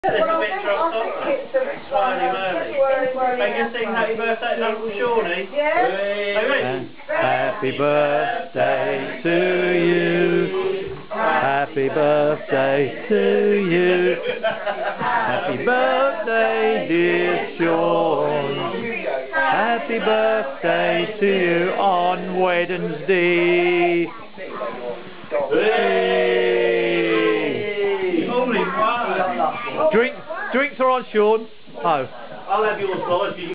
There's a bit dropped off. Smiley Merly. Can you sing happy birthday to Uncle Shawnee? Yeah. Happy birthday to you. Happy birthday to you. Happy birthday, dear Sean. Happy birthday to you on Wednesday. Drinks are on, Sean. Oh. I'll have yours, boys.